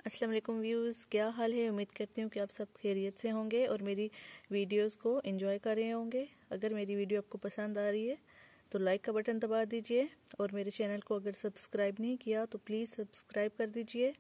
अस्सलाम वालेकुम व्यूज़, क्या हाल है। उम्मीद करती हूँ कि आप सब खैरियत से होंगे और मेरी वीडियोस को एंजॉय कर रहे होंगे। अगर मेरी वीडियो आपको पसंद आ रही है तो लाइक का बटन दबा दीजिए और मेरे चैनल को अगर सब्सक्राइब नहीं किया तो प्लीज़ सब्सक्राइब कर दीजिए।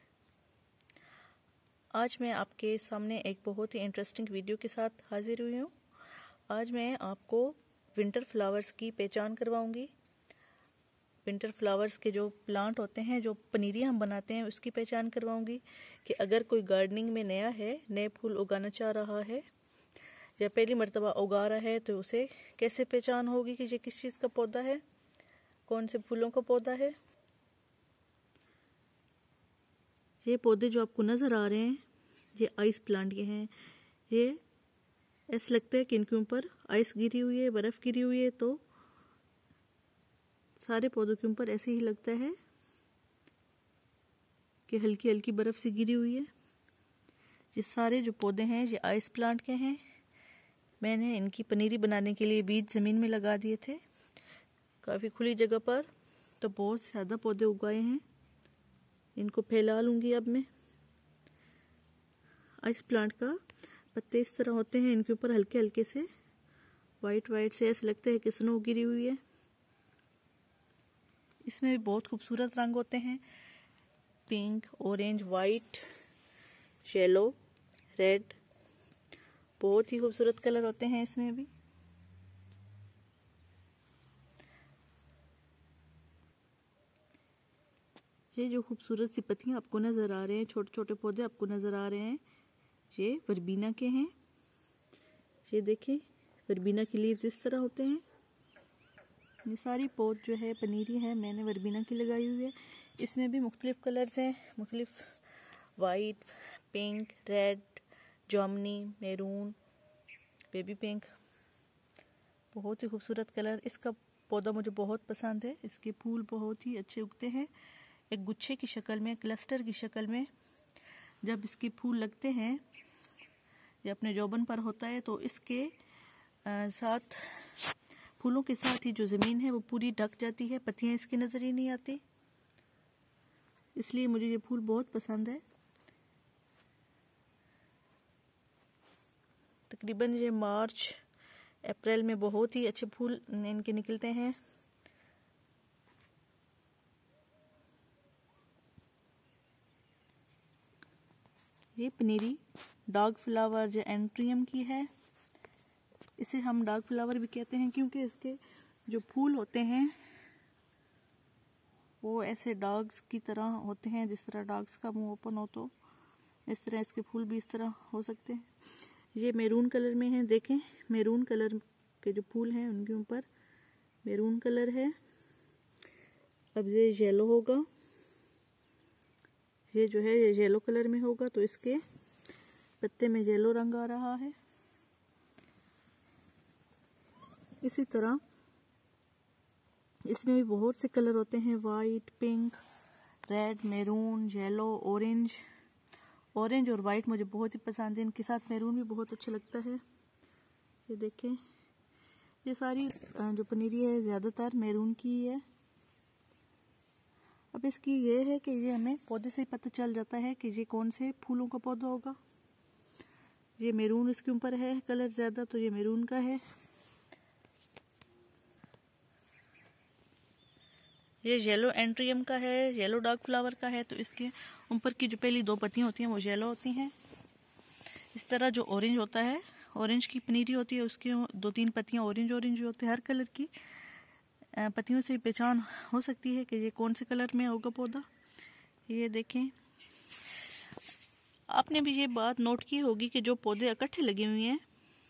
आज मैं आपके सामने एक बहुत ही इंटरेस्टिंग वीडियो के साथ हाजिर हुई हूँ। आज मैं आपको विंटर फ्लावर्स की पहचान करवाऊँगी। विंटर फ्लावर्स के जो प्लांट होते हैं, जो पनीरी हम बनाते हैं, उसकी पहचान करवाऊंगी कि अगर कोई गार्डनिंग में नया है, नए फूल उगाना चाह रहा है या पहली मर्तबा उगा रहा है तो उसे कैसे पहचान होगी कि ये किस चीज़ का पौधा है, कौन से फूलों का पौधा है। ये पौधे जो आपको नज़र आ रहे हैं ये आइस प्लांट के हैं। ये ऐसा लगता है कि इनके ऊपर आइस गिरी हुई है, बर्फ़ गिरी हुई है। तो सारे पौधों के ऊपर ऐसे ही लगता है कि हल्की हल्की बर्फ़ सी गिरी हुई है। ये सारे जो पौधे हैं ये आइस प्लांट के हैं। मैंने इनकी पनीरी बनाने के लिए बीज ज़मीन में लगा दिए थे, काफ़ी खुली जगह पर। तो बहुत ज़्यादा पौधे उगाए हैं, इनको फैला लूँगी अब मैं। आइस प्लांट का पत्ते इस तरह होते हैं, इनके ऊपर हल्के हल्के से वाइट वाइट से ऐसे लगता है कि स्नो गिरी हुई है। इसमें भी बहुत खूबसूरत रंग होते हैं, pink, orange, white, yellow, red, बहुत ही खूबसूरत कलर होते हैं इसमें भी। ये जो खूबसूरत सी पत्तियां आपको नज़र आ रहे हैं, छोटे छोटे पौधे आपको नज़र आ रहे हैं, ये वर्बीना के हैं। ये देखें, वर्बीना की लीव्स इस तरह होते हैं। ये सारी पौध जो है पनीरी है, मैंने वर्बीना की लगाई हुई है। इसमें भी मुख्तलिफ कलर्स हैं, मुख्तलिफ वाइट, पिंक, रेड, जामुनी, मैरून, बेबी पिंक, बहुत ही खूबसूरत कलर। इसका पौधा मुझे बहुत पसंद है। इसके फूल बहुत ही अच्छे उगते हैं, एक गुच्छे की शक्ल में, क्लस्टर की शक्ल में। जब इसके फूल लगते हैं या अपने जौबन पर होता है तो इसके साथ, फूलों के साथ ही जो ज़मीन है वो पूरी ढक जाती है, पत्तियां इसकी नज़र ही नहीं आती। इसलिए मुझे ये फूल बहुत पसंद है। तकरीबन ये मार्च अप्रैल में बहुत ही अच्छे फूल इनके निकलते हैं। ये पनीरी डॉग फ्लावर जो एंट्रियम की है, इसे हम डॉग फ्लावर भी कहते हैं क्योंकि इसके जो फूल होते हैं वो ऐसे डॉग्स की तरह होते हैं। जिस तरह डॉग्स का मुंह ओपन हो तो इस तरह इसके फूल भी इस तरह हो सकते हैं। ये मैरून कलर में है, देखें, मैरून कलर के जो फूल हैं उनके ऊपर मैरून कलर है। अब ये येलो होगा, ये जो है ये येलो कलर में होगा, तो इसके पत्ते में येलो रंग आ रहा है। इसी तरह इसमें भी बहुत से कलर होते हैं, white, pink, red, maroon, yellow, orange. Orange और वाइट मुझे बहुत ही पसंद है, इनके साथ मैरून भी बहुत अच्छा लगता है। ये देखें, ये सारी जो पनीरी है ज़्यादातर मैरून की ही है। अब इसकी ये है कि ये हमें पौधे से ही पता चल जाता है कि ये कौन से फूलों का पौधा होगा। ये मैरून इसके ऊपर है कलर ज़्यादा, तो ये मैरून का है। ये येलो एंट्रियम का है, येलो डॉग फ्लावर का है। तो इसके ऊपर की जो पहली दो पत्तियां होती हैं वो येलो होती हैं। इस तरह जो ऑरेंज होता है, ऑरेंज की पनीरी होती है, उसकी दो तीन पत्तियां ऑरेंज ऑरेंज होती है। हर कलर की पत्तियों से पहचान हो सकती है कि ये कौन से कलर में होगा पौधा। ये देखें, आपने भी ये बात नोट की होगी कि जो पौधे इकट्ठे लगे हुए हैं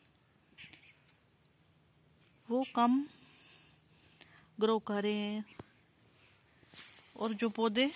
वो कम ग्रो कर रहे हैं और जो पौधे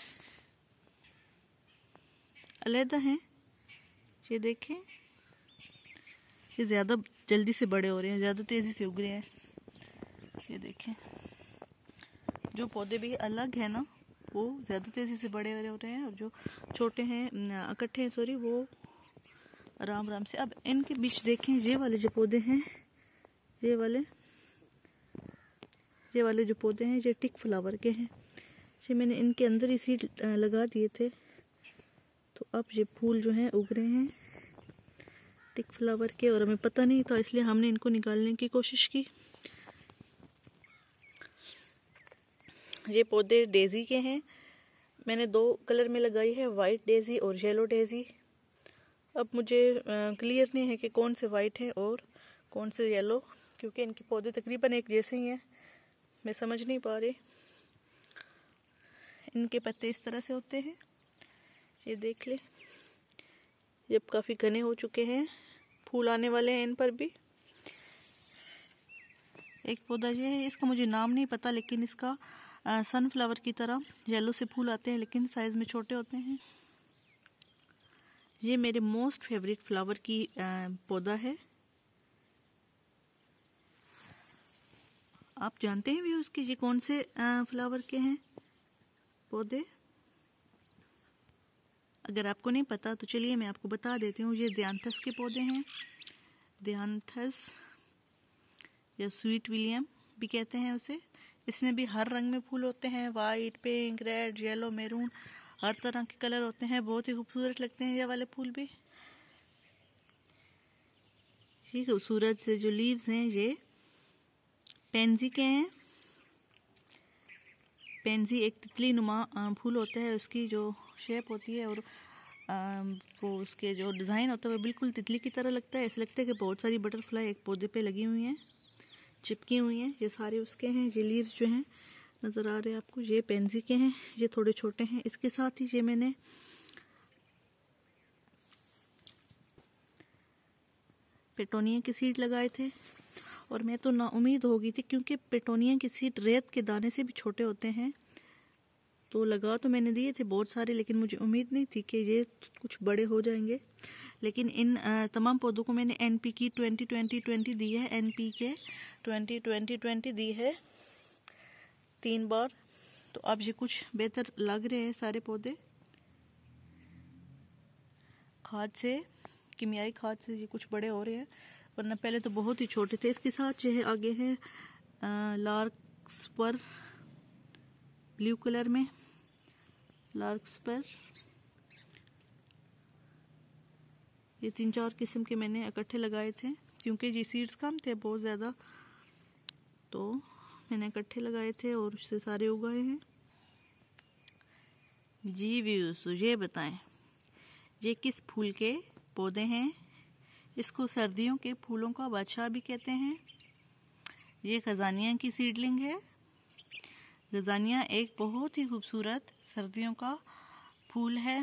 अलग हैं, ये देखें, ये ज़्यादा जल्दी से बड़े हो रहे हैं, ज़्यादा तेज़ी से उग रहे हैं। ये देखें, जो पौधे भी अलग हैं ना वो ज़्यादा तेज़ी से बड़े हो रहे हैं और जो छोटे हैं, इकट्ठे हैं सॉरी, वो आराम आराम से। अब इनके बीच देखें, ये वाले जो पौधे हैं, ये वाले जो पौधे हैं ये टिक फ्लावर के हैं। ये मैंने इनके अंदर ही सीड लगा दिए थे तो अब ये फूल जो हैं उग रहे हैं टिक फ्लावर के, और हमें पता नहीं था इसलिए हमने इनको निकालने की कोशिश की। ये पौधे डेजी के हैं। मैंने 2 कलर में लगाई है, वाइट डेजी और येलो डेजी। अब मुझे क्लियर नहीं है कि कौन से वाइट है और कौन से येलो, क्योंकि इनके पौधे तकरीबन एक जैसे ही हैं, मैं समझ नहीं पा रही। इनके पत्ते इस तरह से होते हैं, ये देख ले, ये अब काफ़ी घने हो चुके हैं, फूल आने वाले हैं इन पर भी। एक पौधा ये है, इसका मुझे नाम नहीं पता, लेकिन इसका सनफ्लावर की तरह येलो से फूल आते हैं, लेकिन साइज़ में छोटे होते हैं। ये मेरे मोस्ट फेवरेट फ्लावर की पौधा है। आप जानते हैं भी उसके ये कौन से फ्लावर के हैं पौधे? अगर आपको नहीं पता तो चलिए मैं आपको बता देती हूँ। ये ध्यांथस के पौधे हैं, ध्यांथस या स्वीट विलियम भी कहते हैं उसे। इसमें भी हर रंग में फूल होते हैं, white, pink, red, yellow, maroon, हर तरह के कलर होते हैं। बहुत ही खूबसूरत लगते हैं ये वाले फूल भी। ये खूबसूरत से जो लीव्स हैं ये पेंजी के हैं। पेंजी एक तितली नुमा फूल होता है, उसकी जो शेप होती है और वो उसके जो डिज़ाइन होता है वो बिल्कुल तितली की तरह लगता है। ऐसा लगता है कि बहुत सारी बटरफ्लाई एक पौधे पे लगी हुई हैं, चिपकी हुई हैं। ये सारे उसके हैं। ये लीव्स जो हैं नज़र आ रहे हैं आपको, ये पेंजी के हैं। ये थोड़े छोटे हैं। इसके साथ ही ये मैंने पेटोनिया के सीड लगाए थे, और मैं तो नाउम्मीद हो गई थी क्योंकि पेटोनिया के सीड रेत के दाने से भी छोटे होते हैं। तो लगा तो मैंने दिए थे बहुत सारे, लेकिन मुझे उम्मीद नहीं थी कि ये कुछ बड़े हो जाएंगे। लेकिन इन तमाम पौधों को मैंने NPK 20-20-20 दी है। NPK 20-20-20 दी है 3 बार। तो अब ये कुछ बेहतर लग रहे हैं सारे पौधे। खाद से, कीमियाई खाद से ये कुछ बड़े हो रहे हैं, वरना पहले तो बहुत ही छोटे थे। इसके साथ जो है आगे है लार्कस्पर, ब्लू कलर में लार्कस्पर। ये 3-4 किस्म के मैंने इकट्ठे लगाए थे क्योंकि ये सीड्स कम थे बहुत ज़्यादा, तो मैंने इकट्ठे लगाए थे और उससे सारे उगाए हैं। जी व्यूअर्स, ये बताएं ये किस फूल के पौधे हैं? इसको सर्दियों के फूलों का बादशाह भी कहते हैं। ये खजानिया की सीडलिंग है। खजानिया एक बहुत ही खूबसूरत सर्दियों का फूल है।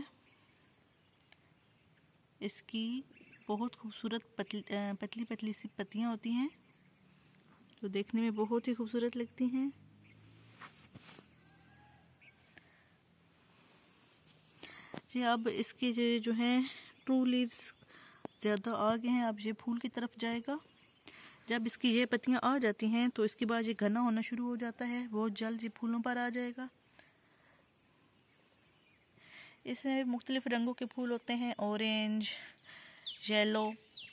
इसकी बहुत खूबसूरत पतली पतली सी पत्तियां होती हैं जो देखने में बहुत ही खूबसूरत लगती हैं। ये अब इसके जो हैं ट्रू लीव्स ज़्यादा आ गए हैं, अब ये फूल की तरफ जाएगा। जब इसकी ये पत्तियां आ जाती हैं तो इसके बाद ये घना होना शुरू हो जाता है, बहुत जल्द ये फूलों पर आ जाएगा। इसमें मुख्तलिफ रंगों के फूल होते हैं, orange, yellow,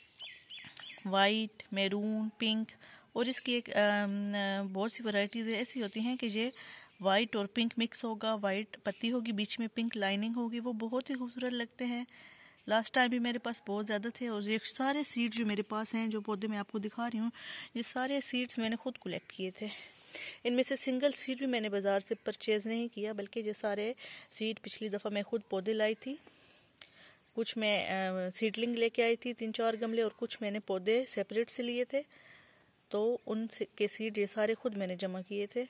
white, maroon, pink, और इसकी एक बहुत सी वैरायटीज़ ऐसी होती हैं कि ये वाइट और पिंक मिक्स होगा। वाइट पत्ती होगी, बीच में पिंक लाइनिंग होगी, वो बहुत ही खूबसूरत लगते हैं। लास्ट टाइम भी मेरे पास बहुत ज़्यादा थे, और ये सारे सीड्स जो मेरे पास हैं, जो पौधे मैं आपको दिखा रही हूँ, ये सारे सीड्स मैंने खुद कलेक्ट किए थे। इनमें से सिंगल सीड भी मैंने बाज़ार से परचेज़ नहीं किया, बल्कि ये सारे सीड पिछली दफ़ा मैं खुद पौधे लाई थी। कुछ मैं सीडलिंग लेके आई थी 3-4 गमले, और कुछ मैंने पौधे सेपरेट से लिए थे, तो उन के सीड ये सारे खुद मैंने जमा किए थे।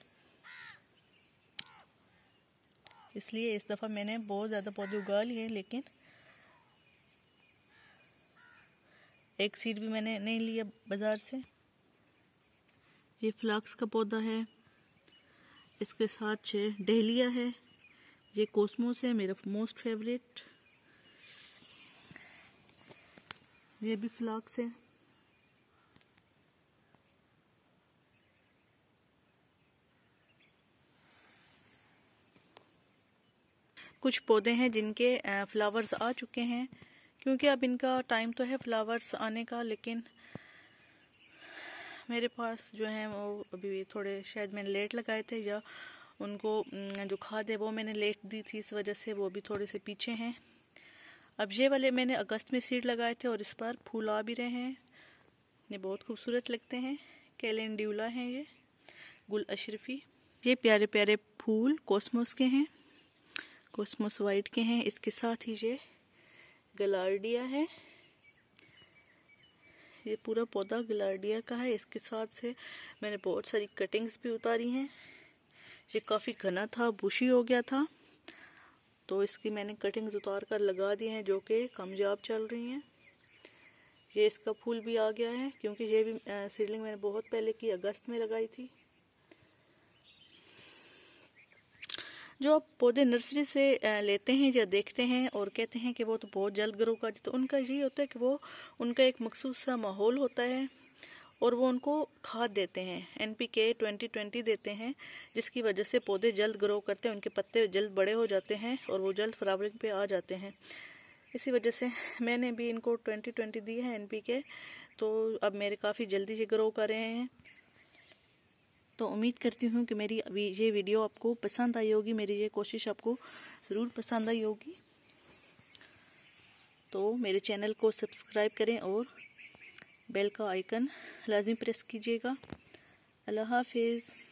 इसलिए इस दफ़ा मैंने बहुत ज़्यादा पौधे उगा लिए, लेकिन एक सीड भी मैंने नहीं लिया बाज़ार से। ये फ्लाक्स का पौधा है, इसके साथ डहलिया है, ये कोस्मोस है मेरा मोस्ट फेवरेट, ये भी फ्लाक्स है। कुछ पौधे हैं जिनके फ्लावर्स आ चुके हैं, क्योंकि अब इनका टाइम तो है फ्लावर्स आने का, लेकिन मेरे पास जो है वो अभी थोड़े शायद मैंने लेट लगाए थे, या उनको जो खाद है वो मैंने लेट दी थी, इस वजह से वो भी थोड़े से पीछे हैं। अब ये वाले मैंने अगस्त में सीड लगाए थे और इस पर फूल आ भी रहे हैं, ये बहुत खूबसूरत लगते हैं। कैलेंड्यूला हैं ये, गुल अशरफी। ये प्यारे प्यारे फूल कॉस्मोस के हैं, कॉस्मोस वाइट के हैं। इसके साथ ही ये गलार्डिया है, ये पूरा पौधा गलार्डिया का है। इसके साथ से मैंने बहुत सारी कटिंग्स भी उतारी हैं। ये काफ़ी घना था, बुशी हो गया था, तो इसकी मैंने कटिंग्स उतार कर लगा दी हैं जो कि कामयाब चल रही हैं। ये इसका फूल भी आ गया है, क्योंकि ये भी सीडलिंग मैंने बहुत पहले की, अगस्त में लगाई थी। जो आप पौधे नर्सरी से लेते हैं या देखते हैं और कहते हैं कि वो तो बहुत जल्द ग्रो कर, तो उनका यही होता है कि वो उनका एक मखसूस सा माहौल होता है और वो उनको खाद देते हैं, NPK 20-20 देते हैं, जिसकी वजह से पौधे जल्द ग्रो करते हैं, उनके पत्ते जल्द बड़े हो जाते हैं और वो जल्द फ्लावरिंग पे आ जाते हैं। इसी वजह से मैंने भी इनको 20-20 दी है NPK, तो अब मेरे काफ़ी जल्दी से ग्रो कर रहे हैं। तो उम्मीद करती हूँ कि मेरी ये वीडियो आपको पसंद आई होगी, मेरी ये कोशिश आपको ज़रूर पसंद आई होगी। तो मेरे चैनल को सब्सक्राइब करें और बेल का आइकन लाजमी प्रेस कीजिएगा। अल्लाह हाफिज़।